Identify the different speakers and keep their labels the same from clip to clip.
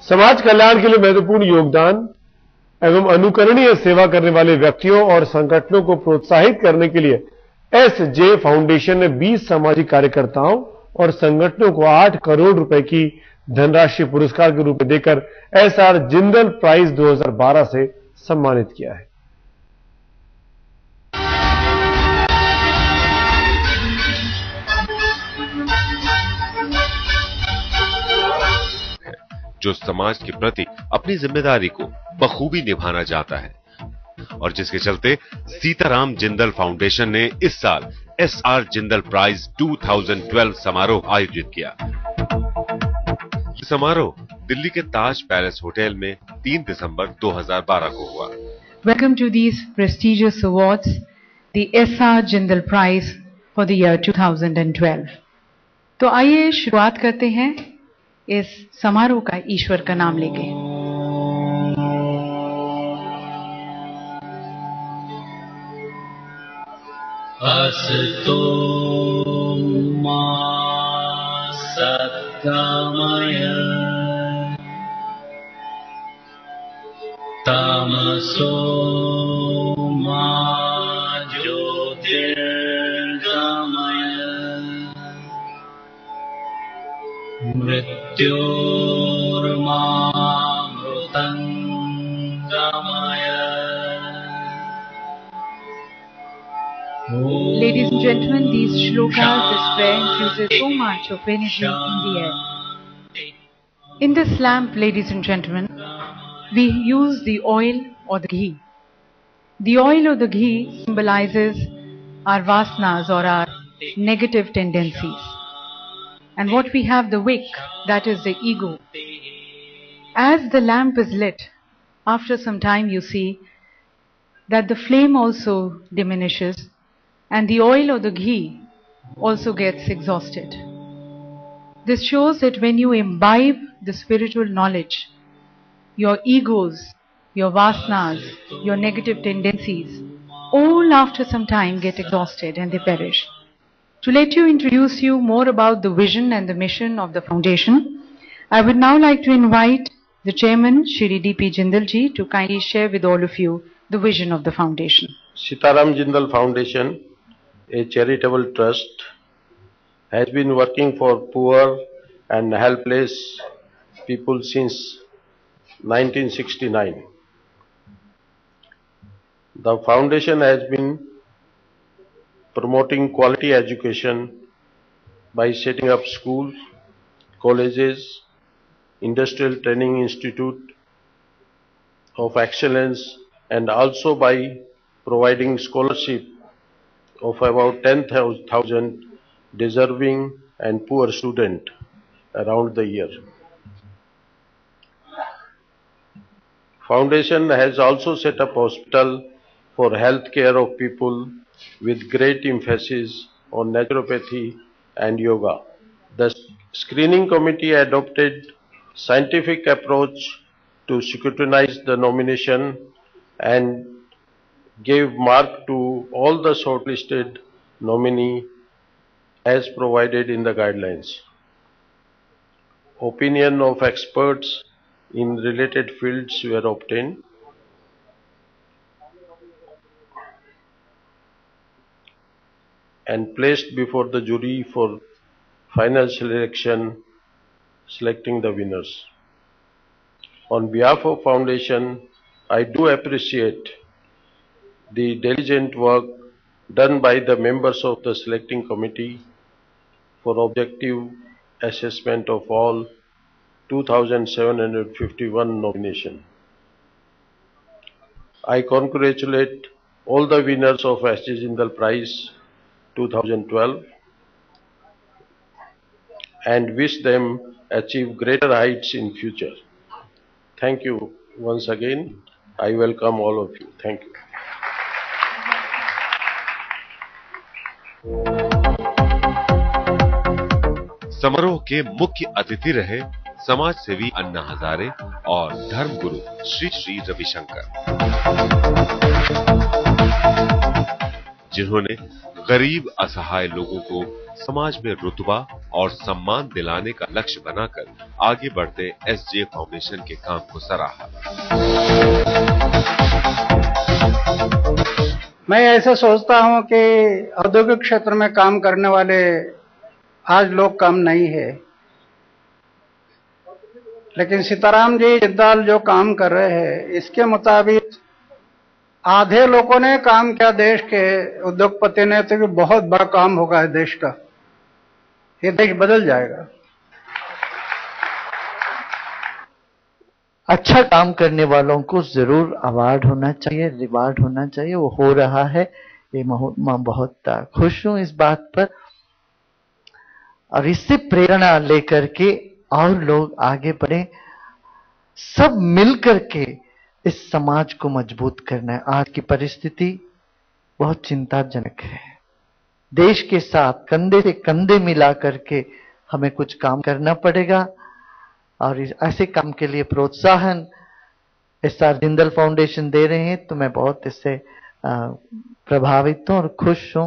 Speaker 1: समाज कल्याण के लिए महत्वपूर्ण योगदान एवं अनुकरणीय सेवा करने वाले व्यक्तियों और संगठनों को प्रोत्साहित करने के लिए एसजे फाउंडेशन ने 20 सामाजिक कार्यकर्ताओं और संगठनों को 8 करोड़ रुपए की धनराशि पुरस्कार के रूप में देकर एसआर जिंदल प्राइज 2012 से सम्मानित किया है।
Speaker 2: जो समाज के प्रति अपनी जिम्मेदारी को बखूबी निभाना चाहता है और जिसके चलते सीताराम जिंदल फाउंडेशन ने इस साल एसआर जिंदल प्राइज 2012 समारोह आयोजित किया। ये समारोह दिल्ली के ताज पैलेस होटल में 3 दिसंबर 2012 को हुआ।
Speaker 3: Welcome to these prestigious awards, the SR Jindal Prize for the year 2012. तो आइए शुरुआत करते हैं इस समारोह का ईश्वर का नाम लेके।
Speaker 4: अस्तु मा सद्गमय तमसो मा ज्योतिर्गमय मृत्योर्मामृतंगमय।
Speaker 3: Ladies and gentlemen, these shlokas, this prayer infuses so much of energy in the air. In this lamp, ladies and gentlemen, we use the oil or the ghee. The oil or the ghee symbolizes our vasanas or our negative tendencies. And what we have, the wick, that is the ego. As the lamp is lit, after some time you see that the flame also diminishes and the oil or the ghee also gets exhausted. This shows that when you imbibe the spiritual knowledge, your egos, your vasanas, your negative tendencies, all after some time get exhausted and they perish. To let you introduce you more about the vision and the mission of the foundation, I would now like to invite the chairman, Shri D.P. Jindal ji, to kindly share with all of you the vision of the foundation.
Speaker 5: Sitaram Jindal Foundation, a charitable trust, has been working for poor and helpless people since 1969. The foundation has been promoting quality education by setting up schools, colleges, industrial training institute of excellence, and also by providing scholarship of about 10,000 deserving and poor students around the year. Foundation has also set up hospital for health care of people with great emphasis on naturopathy and yoga. The screening committee adopted scientific approach to scrutinize the nomination and gave mark to all the shortlisted nominee as provided in the guidelines. Opinion of experts in related fields were obtained. And placed before the jury for final selection, selecting the winners. On behalf of Foundation, I do appreciate the diligent work done by the members of the selecting committee for objective assessment of all 2,751 nominations. I congratulate all the winners of S.J. Jindal Prize 2012 and wish them achieve greater heights in future. Thank you once again. I welcome all of you. Thank you.
Speaker 2: समारोह के मुख्य अतिथि रहे समाज सेवी अन्ना हजारे और धर्म गुरु श्री श्री रविशंकर, जिन्होंने गरीब असहाय लोगों को समाज में रुतबा और सम्मान दिलाने का लक्ष्य बनाकर आगे बढ़ते एसजे फाउंडेशन के काम को सराहा।
Speaker 6: मैं ऐसा सोचता हूं कि औद्योगिक क्षेत्र में काम करने वाले आज लोग कम नहीं है, लेकिन सीताराम जी जिंदाल जो काम कर रहे हैं इसके मुताबिक आधे लोगों ने काम किया देश के उद्योगपति ने, तो बहुत बड़ा काम होगा देश का, ये देश बदल जाएगा।
Speaker 7: अच्छा काम करने वालों को जरूर अवार्ड होना चाहिए, रिवार्ड होना चाहिए, वो हो रहा है। ये मैं बहुत खुश हूं इस बात पर, और इससे प्रेरणा लेकर के और लोग आगे बढ़े, सब मिलकर के इस समाज को मजबूत करना है। आज की परिस्थिति बहुत चिंताजनक है। देश के साथ कंधे से कंधे मिला करके हमें कुछ काम करना पड़ेगा, और ऐसे काम के लिए प्रोत्साहन एसआर जिंदल फाउंडेशन दे रहे हैं, तो मैं बहुत इससे प्रभावित हूं और खुश हूं।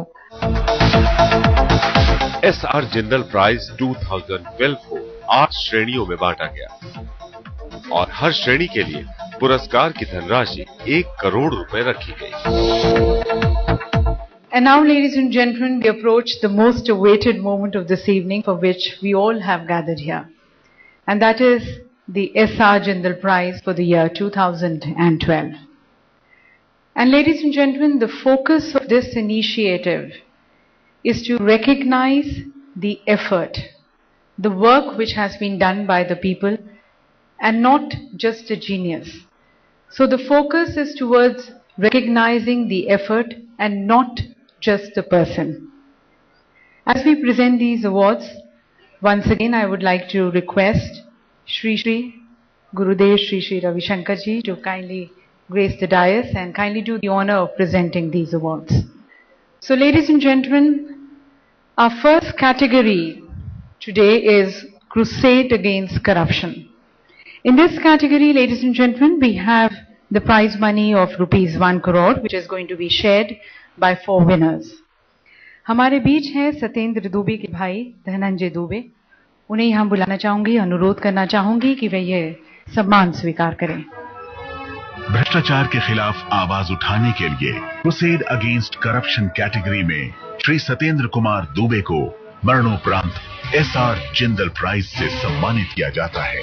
Speaker 2: एसआर जिंदल प्राइज 2012 को 8 श्रेणियों में बांटा गया और हर श्रेणी के लिए पुरस्कार की धनराशि 1 करोड़ रुपए रखी गई।
Speaker 3: And now, ladies and gentlemen, we approach the most awaited moment of this evening for which we all have gathered here. And that is the S.R. Jindal Prize for the year 2012. And ladies and gentlemen, the focus of this initiative is to recognize the effort, the work which has been done by the people, and not just a genius. So the focus is towards recognizing the effort and not just the person. As we present these awards, once again I would like to request Shri Gurudev Shri Ravi Shankar ji to kindly grace the dais and kindly do the honor of presenting these awards. So ladies and gentlemen, our first category today is Crusade Against Corruption. In this category, ladies and gentlemen, we have the prize money of ₹1 crore, which is going to be shared by 4 winners. हमारे बीच हैं सत्येंद्र दुबे के भाई धनंजय दुबे। उन्हें हम बुलाना चाहूंगी, अनुरोध करना चाहूंगी कि वे ये सम्मान स्वीकार करें।
Speaker 8: भ्रष्टाचार के खिलाफ आवाज उठाने के लिए क्रुसेड अगेंस्ट करप्शन कैटेगरी में श्री सत्येंद्र कुमार दुबे को मरणोपरांत एसआर जिंदल प्राइज से सम्मानित किया जाता है।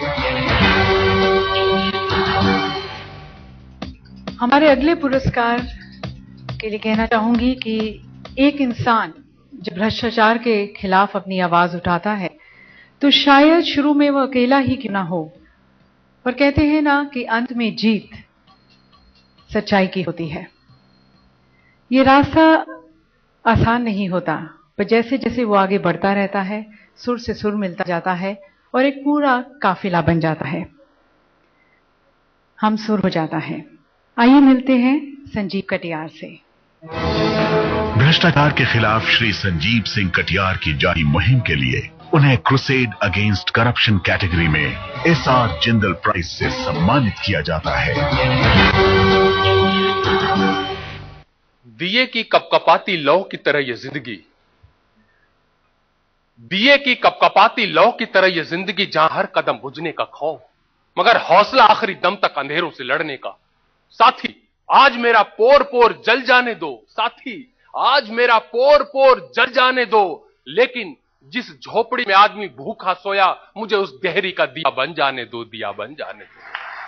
Speaker 3: हमारे अगले पुरस्कार के लिए कहना चाहूंगी कि एक इंसान जब भ्रष्टाचार के खिलाफ अपनी आवाज उठाता है तो शायद शुरू में वो अकेला ही क्यों ना हो, पर कहते हैं ना कि अंत में जीत सच्चाई की होती है। ये रास्ता आसान नहीं होता, पर जैसे जैसे वो आगे बढ़ता रहता है, सुर से सुर मिलता जाता है और एक पूरा काफिला बन जाता है, हम सुर हो जाता है। आइए मिलते हैं संजीव कटियार से।
Speaker 8: भ्रष्टाचार के खिलाफ श्री संजीव सिंह कटियार की जारी मुहिम के लिए उन्हें क्रुसेड अगेंस्ट करप्शन कैटेगरी में एसआर जिंदल प्राइज से सम्मानित किया जाता है।
Speaker 9: दिए की कपकपाती लौ की तरह ये जिंदगी, दिए की कपकपाती लौ की तरह ये जिंदगी, जहां हर कदम बुझने का खौफ मगर हौसला आखिरी दम तक अंधेरों से लड़ने का। साथी आज मेरा पोर पोर जल जाने दो, साथी आज मेरा पोर पोर जल जाने दो, लेकिन जिस झोपड़ी में आदमी भूखा सोया मुझे उस देहरी का दिया बन जाने दो, दिया बन जाने दो।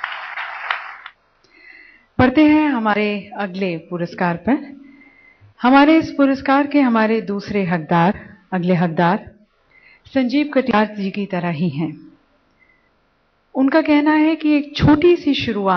Speaker 3: बढ़ते हैं हमारे अगले पुरस्कार पर। हमारे इस पुरस्कार के हमारे दूसरे हकदार, अगले हकदार संजीव कटियार जी की तरह ही हैं। उनका कहना है कि एक छोटी सी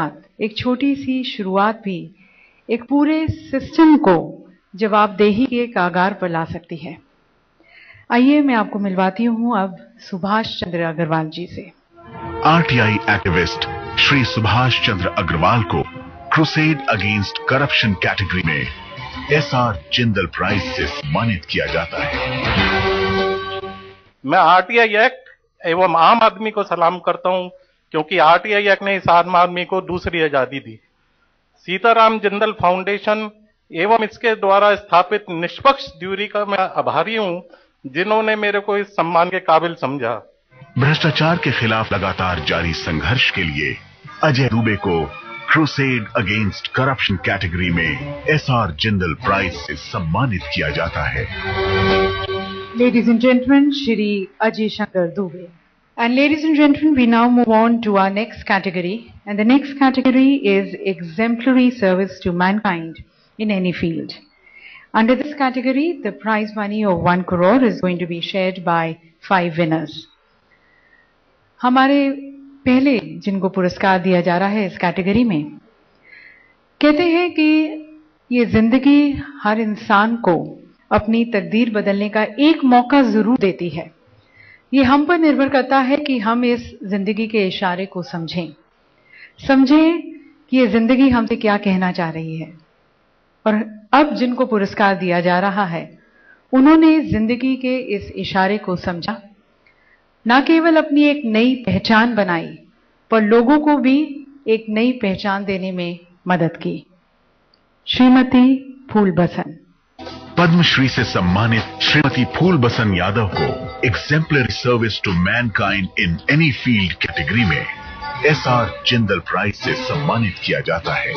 Speaker 3: शुरुआत भी एक पूरे सिस्टम को जवाबदेही के कागार पर ला सकती है। आइए मैं आपको मिलवाती हूं अब सुभाष चंद्र अग्रवाल जी से।
Speaker 8: आरटीआई एक्टिविस्ट श्री सुभाष चंद्र अग्रवाल को क्रुसेड अगेंस्ट करप्शन कैटेगरी में एसआर जिंदल प्राइज से सम्मानित किया जाता है।
Speaker 10: मैं आरटीआई एक्ट एवं आम आदमी को सलाम करता हूं, क्योंकि आरटीआई एक्ट ने इस आम आदमी को दूसरी आजादी दी। सीताराम जिंदल फाउंडेशन एवं इसके द्वारा स्थापित निष्पक्ष ड्यूरी का मैं आभारी हूं, जिन्होंने मेरे को इस सम्मान के काबिल समझा।
Speaker 8: भ्रष्टाचार के खिलाफ लगातार जारी संघर्ष के लिए अजय दुबे को क्रूसेड अगेंस्ट करप्शन कैटेगरी में एसआर जिंदल प्राइज से सम्मानित किया जाता है।
Speaker 3: Ladies and gentlemen, Shri Ajay Shankar Dubey. And ladies and gentlemen, we now move on to our next category. And the next category is exemplary service to mankind in any field. Under this category, the prize money of 1 crore is going to be shared by 5 winners. हमारे पहले जिनको पुरस्कार दिया जा रहा है इस category में, कहते हैं कि ये जिंदगी हर इंसान को अपनी तकदीर बदलने का एक मौका जरूर देती है। ये हम पर निर्भर करता है कि हम इस जिंदगी के इशारे को समझें कि ये जिंदगी हमसे क्या कहना चाह रही है। और अब जिनको पुरस्कार दिया जा रहा है, उन्होंने जिंदगी के इस इशारे को समझा, न केवल अपनी एक नई पहचान बनाई, पर लोगों को भी एक नई पहचान देने में मदद की। श्रीमती फूलबसन।
Speaker 8: पद्मश्री से सम्मानित श्रीमती फूलबसन यादव को exemplary service to mankind in any field category में एसआर जिंदल प्राइज से सम्मानित किया जाता है।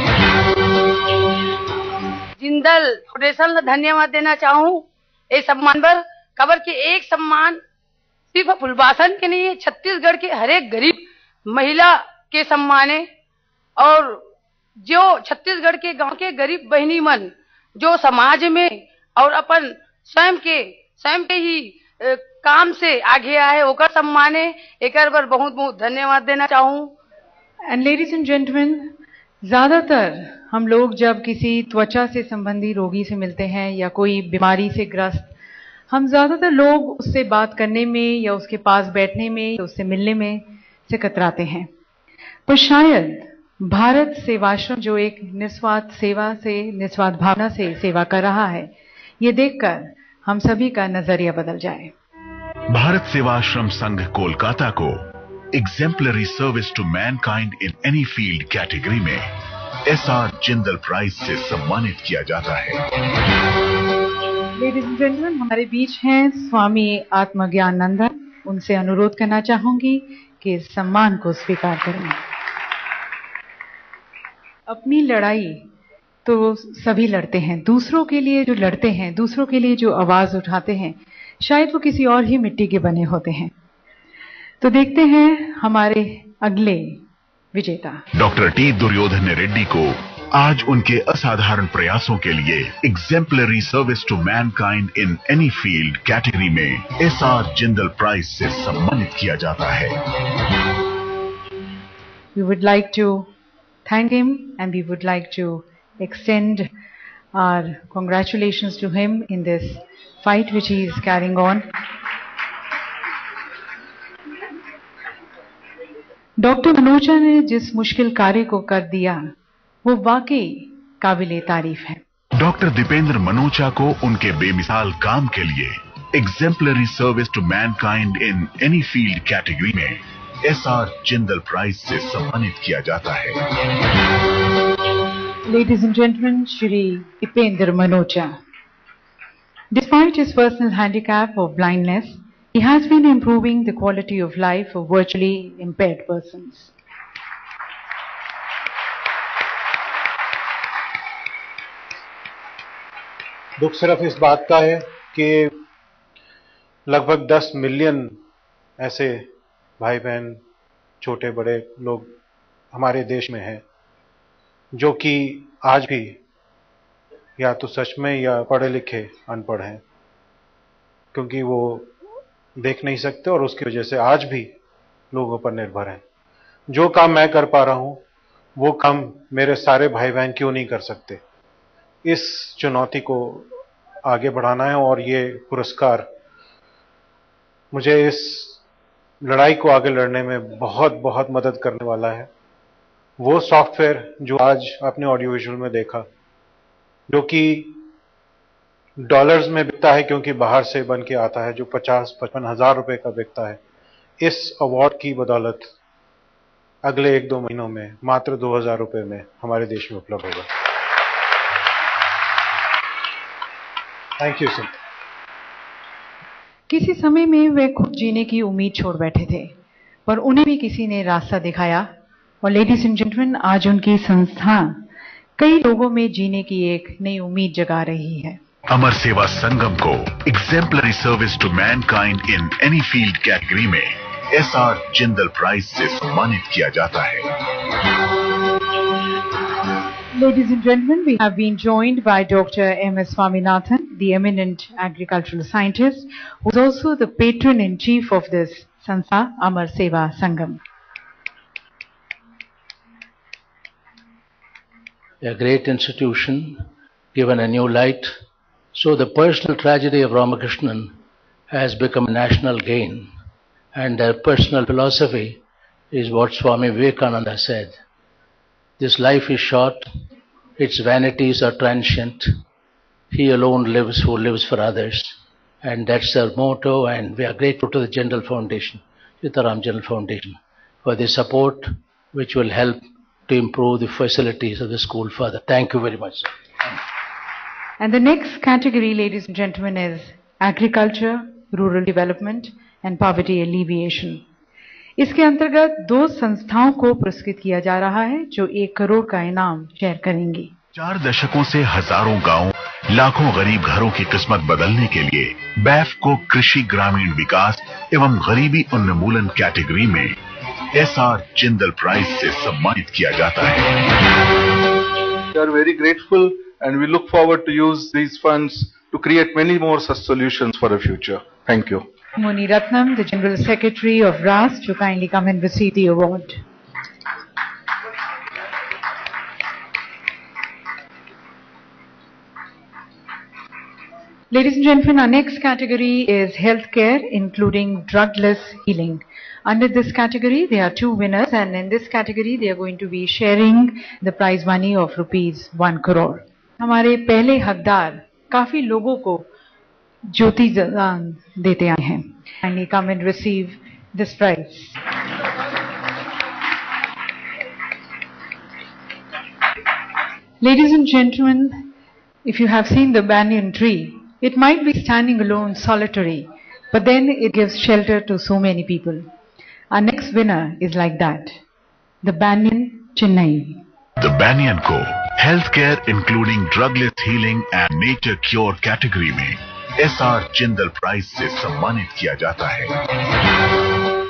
Speaker 11: जिंदल फाउंडेशन को धन्यवाद देना चाहूँ इस सम्मान पर। खबर की एक सम्मान सिर्फ फूलबसन के नहीं, छत्तीसगढ़ के हर एक गरीब महिला के सम्मान है। और जो छत्तीसगढ़ के गांव के गरीब बहनी मन जो समाज में और अपन स्वयं के ही काम से आगे आए, ओकर सम्मान है। एक बार बहुत बहुत धन्यवाद देना चाहूँ।
Speaker 3: एंड लेडीज एंड जेंटलमैन, ज्यादातर हम लोग जब किसी त्वचा से संबंधी रोगी से मिलते हैं या कोई बीमारी से ग्रस्त, हम ज्यादातर लोग उससे बात करने में या उसके पास बैठने में या उससे मिलने में से कतराते हैं। पर शायद भारत सेवाश्रम जो एक निस्वार्थ सेवा से, निस्वार्थ भावना से सेवा कर रहा है, ये देखकर हम सभी का नजरिया बदल जाए।
Speaker 8: भारत सेवाश्रम संघ कोलकाता को exemplary service to mankind in any field category में एसआर जिंदल प्राइज से सम्मानित किया जाता है।
Speaker 3: लेडीज एंड जेंटलमैन, हमारे बीच हैं स्वामी आत्मज्ञानंदन। उनसे अनुरोध करना चाहूंगी कि इस सम्मान को स्वीकार करें। अपनी लड़ाई तो सभी लड़ते हैं, दूसरों के लिए जो लड़ते हैं, दूसरों के लिए जो आवाज उठाते हैं, शायद वो किसी और ही मिट्टी के बने होते हैं। तो देखते हैं हमारे अगले विजेता
Speaker 8: डॉक्टर टी दुर्योधन रेड्डी को आज उनके असाधारण प्रयासों के लिए exemplary service to mankind in any field category में एसआर जिंदल प्राइज से सम्मानित किया जाता है।
Speaker 3: We would like to thank him and we would like to extend our congratulations to him in this fight which he is carrying on. Doctor Manoja ने जिस मुश्किल कार्य को कर दिया वो वाकई काबिले तारीफ है।
Speaker 8: डॉक्टर दीपेंद्र मनोचा को उनके बेमिसाल काम के लिए exemplary service to mankind in any field category में एसआर जिंदल प्राइज से सम्मानित किया जाता है।
Speaker 3: Ladies and gentlemen, Shri Dipendra Manocha. Despite his personal handicap of blindness, he has been improving the quality of life of virtually impaired persons.
Speaker 12: दुख सिर्फ इस बात का है कि लगभग 10 मिलियन ऐसे भाई बहन, छोटे बड़े लोग हमारे देश में हैं जो कि आज भी या तो सच में या पढ़े लिखे अनपढ़ हैं, क्योंकि वो देख नहीं सकते और उसकी वजह से आज भी लोगों पर निर्भर हैं। जो काम मैं कर पा रहा हूं वो काम मेरे सारे भाई बहन क्यों नहीं कर सकते। इस चुनौती को आगे बढ़ाना है और ये पुरस्कार मुझे इस लड़ाई को आगे लड़ने में बहुत बहुत मदद करने वाला है। वो सॉफ्टवेयर जो आज आपने ऑडियो विजुअल में देखा, जो कि डॉलर्स में बिकता है क्योंकि बाहर से बन के आता है, जो 50-55 हजार रुपए का बिकता है, इस अवार्ड की बदौलत अगले 1-2 महीनों में मात्र 2000 रुपए में हमारे देश में उपलब्ध होगा। Thank you sir.
Speaker 3: किसी समय में वे खुद जीने की उम्मीद छोड़ बैठे थे, पर उन्हें भी किसी ने रास्ता दिखाया और लेडीज एंड जेंटलमैन, आज उनकी संस्था कई लोगों में जीने की एक नई उम्मीद जगा रही है।
Speaker 8: अमर सेवा संगम को exemplary service to mankind in any field category में SR जिंदल प्राइज से सम्मानित किया जाता है।
Speaker 3: Ladies and gentlemen, we have been joined by Dr. M.S. Swaminathan, the eminent agricultural scientist, who is also the patron-in-chief of this Sanstha, Amar Seva Sangam.
Speaker 13: A great institution given a new light. So the personal tragedy of Ramakrishnan has become a national gain, and their personal philosophy is what Swami Vivekananda said. This life is short, its vanities are transient. He alone lives who lives for others, and that's their motto, and we are grateful to the Jindal Foundation, Sitaram Jindal Foundation, for the support which will help to improve the facilities of the school further. Thank you very much, sir.
Speaker 3: And the next category, ladies and gentlemen, is agriculture, rural development and poverty alleviation. इसके अंतर्गत 2 संस्थाओं को पुरस्कृत किया जा रहा है जो 1 करोड़ का इनाम शेयर करेंगी।
Speaker 8: 4 दशकों से हजारों गांव, लाखों गरीब घरों की किस्मत बदलने के लिए बैफ को कृषि ग्रामीण विकास एवं गरीबी उन्मूलन कैटेगरी में SR जिंदल प्राइज से सम्मानित किया जाता है।
Speaker 14: We are very grateful and we look forward to use these funds to create many more such solutions for the future. Thank you.
Speaker 3: Moni Ratnam, the General Secretary of RAS, to kindly come and receive the award. Ladies and gentlemen, our next category is healthcare, including drugless healing. Under this category, there are 2 winners, and in this category, they are going to be sharing the prize money of rupees 1 crore. हमारे पहले हकदार काफी लोगों को ज्योति दान देते आए हैं। Kindly come and receive this prize. Ladies and gentlemen, if you have seen the banyan tree, it might be standing alone, solitary, but then it gives shelter to so many people. Our next winner is like that, the Banyan Chennai.
Speaker 8: The Banyan को healthcare including drugless healing and nature cure category में SR Jindal prize से सम्मानित किया जाता है।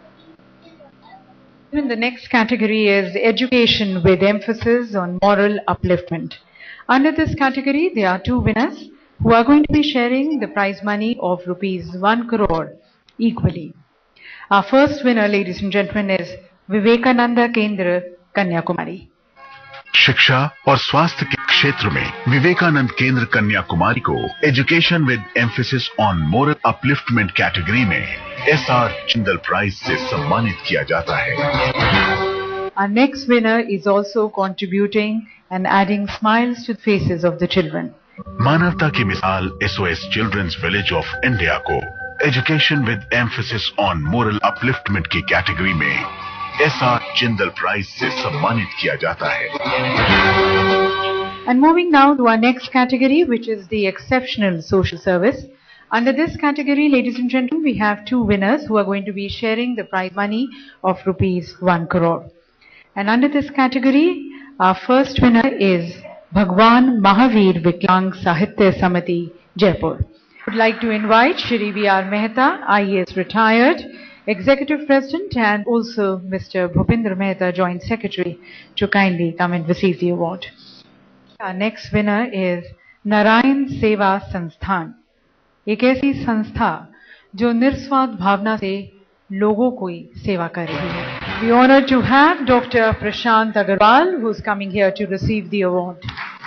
Speaker 3: The next category is education with emphasis on moral upliftment. Under this category, there are 2 winners who are going to be sharing the prize money of rupees 1 crore equally. Our first winner, ladies and gentlemen, is Vivekananda Kendra, Kanyakumari.
Speaker 8: शिक्षा और स्वास्थ्य के क्षेत्र में विवेकानंद केंद्र कन्याकुमारी को education with emphasis on moral upliftment category में SR Jindal prize से सम्मानित किया जाता है।
Speaker 3: Our next winner is also contributing and adding smiles to the faces of the children.
Speaker 8: मानवता की मिसाल SOS children's village of India को education with emphasis on moral upliftment की कैटेगरी में SR जिंदल प्राइज से सम्मानित किया जाता है।
Speaker 3: And moving now to our next category, which is the exceptional social service. Under this category, ladies and gentlemen, we have 2 winners who are going to be sharing the prize money of rupees 1 crore. And under this category, our first winner is Bhagwan Mahavir Viklang Sahitya Samiti, Jaipur. I would like to invite Shri V.R. Mehta, IAS retired, Executive President, and also Mr. Bhupendra Mehta, Joint Secretary, to kindly come and receive the award. Our next winner is Narayan Seva Sansthan, एक ऐसी संस्था जो निस्वार्थ भावना से लोगों की सेवा कर रही है. We are honored to have Dr. Prashant Agarwal, who is coming here to receive the award.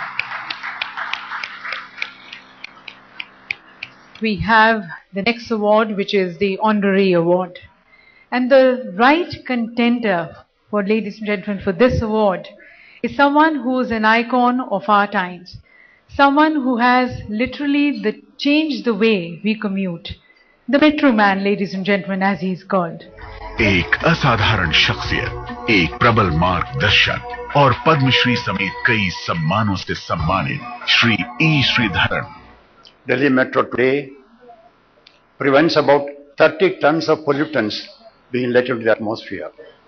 Speaker 3: We have the next award, which is the honorary award. And the right contender for, ladies and gentlemen, for this award is someone who is an icon of our times. Someone who has literally changed the way we commute. The Metro Man, ladies and gentlemen, as he is called.
Speaker 8: एक असाधारण शख्सियत, एक प्रबल मार्गदर्शक और पद्मश्री समेत कई सम्मानों से सम्मानित Shri E. Sreedharan.
Speaker 15: Delhi Metro today prevents about 30 tons of pollutants being let into the atmosphere.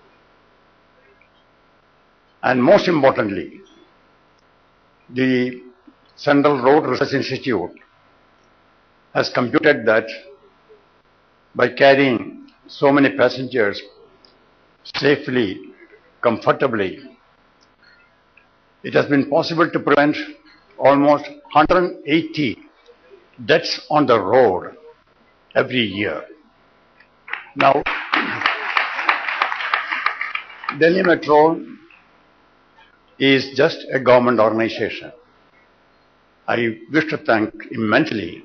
Speaker 15: And most importantly, the Central Road Research Institute has computed that by carrying so many passengers safely, comfortably, it has been possible to prevent almost 180 deaths on the road every year. Now, Delhi Metro is just a government organization. I wish to thank immensely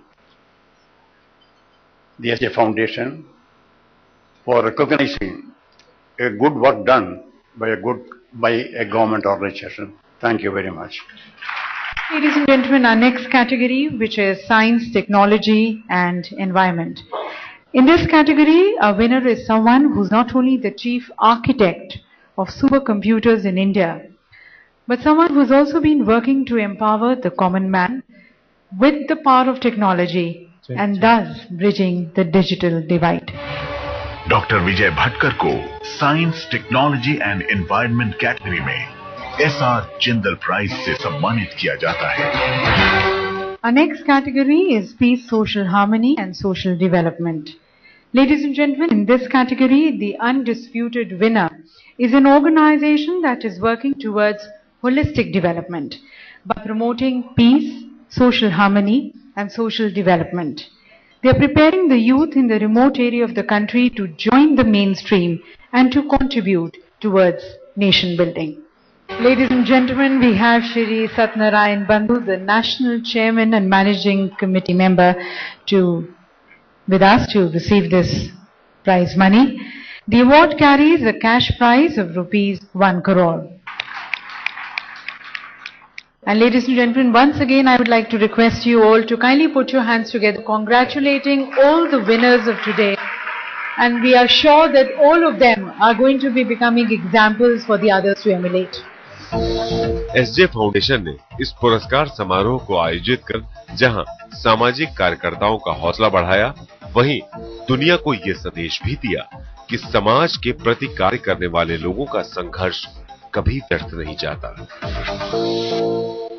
Speaker 15: the SJ Foundation for recognizing a good work done by a government organization. Thank you very much.
Speaker 3: Ladies and gentlemen, our next category, which is Science, Technology and Environment. In this category, our winner is someone who's not only the chief architect of supercomputers in India, but someone who's also been working to empower the common man with the power of technology and thus bridging the digital divide.
Speaker 8: Doctor Vijay Bhatkar को science, technology and environment category में SR Jindal prize से सम्मानित किया जाता है.
Speaker 3: Our next category is Peace, Social Harmony and Social Development. Ladies and gentlemen, in this category, the undisputed winner is an organization that is working towards holistic development by promoting peace, social harmony and social development. They are preparing the youth in the remote area of the country to join the mainstream and to contribute towards nation building. Ladies and gentlemen, we have Shri Satnarayan Bandhu, the National Chairman and Managing Committee Member, with us to receive this prize money. The award carries a cash prize of rupees 1 crore. And ladies and gentlemen, once again I would like to request you all to kindly put your hands together, congratulating all the winners of today. And we are sure that all of them are going to be becoming examples for the others to emulate.
Speaker 2: SJ foundation ने इस पुरस्कार समारोह को आयोजित कर जहां सामाजिक कार्यकर्ताओं का हौसला बढ़ाया, वहीं दुनिया को ये संदेश भी दिया कि समाज के प्रति कार्य करने वाले लोगों का संघर्ष कभी व्यर्थ नहीं जाता.